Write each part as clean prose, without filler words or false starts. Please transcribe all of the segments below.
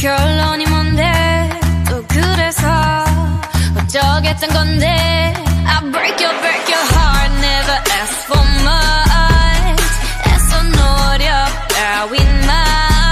결론이 뭔데 또 그래서 어쩌겠단 건데 I break your heart never ask for much 애써 노력 따윈마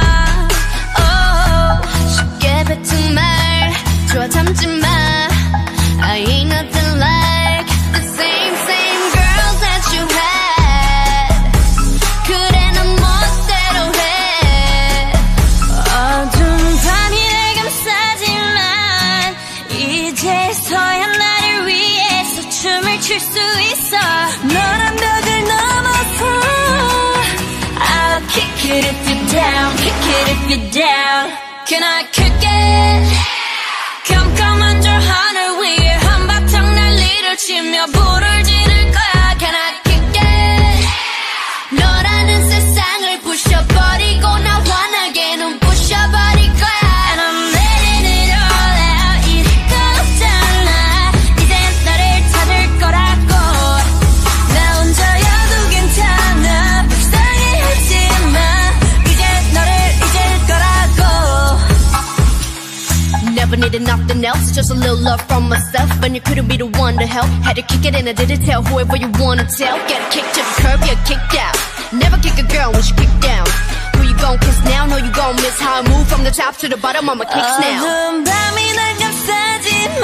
쉽게 뱉은 말 좋아 참지마 I ain't nothing like the same girls that you had 그래 넌 멋대로 해 어두운 밤이 날 감싸지만 이제서야 나를 위해서 춤을 출 수 있어 너란 벽을 넘어서 I'll kick it if you're down kick it if you're down Can I kick it 컴컴한 저 하늘 위에 한바탕 난리를 치며 불을 지를 거야 Can I kick it 너라는 세상을 부셔버리고 나 환하게 눈 부셔버릴 거야 And I'm letting it all out 이럴 건 없잖아 이젠 너를 찾을 거라고 나 혼자여도 괜찮아 불쌍해하지마 이젠 너를 잊을 거라고 Never needed nothing else, just a little love from myself. And you couldn't be the one to help. Had to kick it and I didn't tell whoever you wanna tell. Get a kick to the curb, you're kicked out. Never kick a girl when she kicked down. Who you gon' kiss now? Know you gon' miss how I move from the top to the bottom of my kicks now. 어두운 밤이 날 감싸지만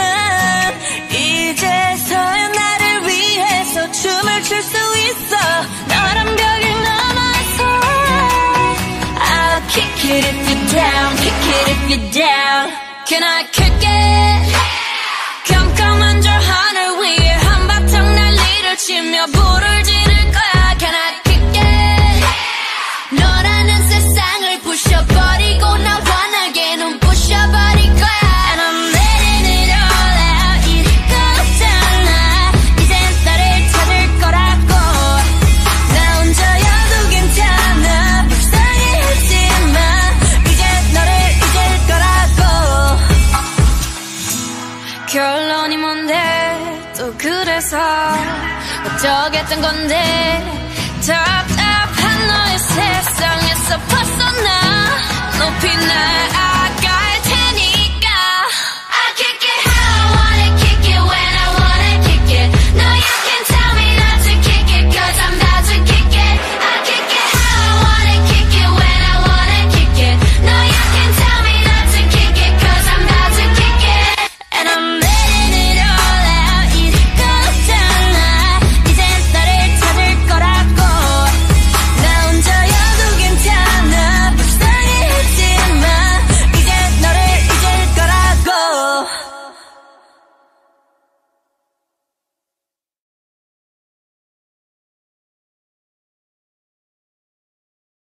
이제서야 나를 위해서 춤을 출 수 있어. 너란 벽을 넘어서 I'll kick it if you're down, kick it if you're down. Can I kick it? 컴컴한 저 하늘 위에 한바탕 난리를 치며 불을 지를 거야 Can I kick it? 너라는 세상을 부셔버리고 나 환하게 눈 부셔버릴 거야 And I'm letting it all out 이럴 건 없잖아 이젠 너를 찾을 거라고 나 혼자여도 괜찮아 불쌍해하지마 이젠 너를 잊을 거라고 결론이 뭔데 또 그래서 어쩌겠단 건데